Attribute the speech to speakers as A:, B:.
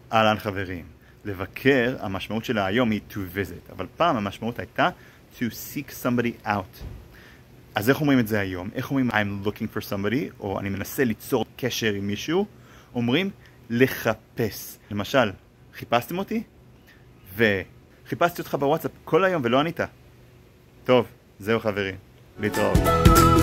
A: אהלן חברים, לבקר, המשמעות שלה היום היא to visit, אבל פעם המשמעות הייתה to seek somebody out. אז איך אומרים את זה היום? איך אומרים I'm looking for somebody, או אני מנסה ליצור קשר עם מישהו? אומרים לחפש. למשל, חיפשתם אותי? וחיפשתי אותך בוואטסאפ כל היום ולא ענית. טוב, זהו חברים, להתראות.